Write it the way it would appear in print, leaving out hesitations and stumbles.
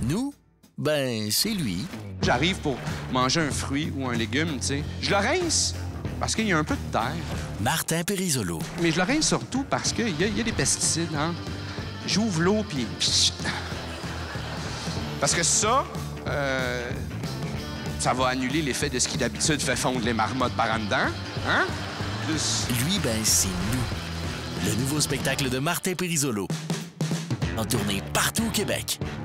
Nous, ben, c'est lui. J'arrive pour manger un fruit ou un légume, tu sais. Je le rince parce qu'il y a un peu de terre. Martin Périsolo. Mais je le rince surtout parce qu'il y a des pesticides, hein. J'ouvre l'eau, puis... Parce que ça va annuler l'effet de ce qui d'habitude fait fondre les marmottes par en dedans, hein? Lui, ben, c'est nous. Le nouveau spectacle de Martin Périsolo. En tournée partout au Québec.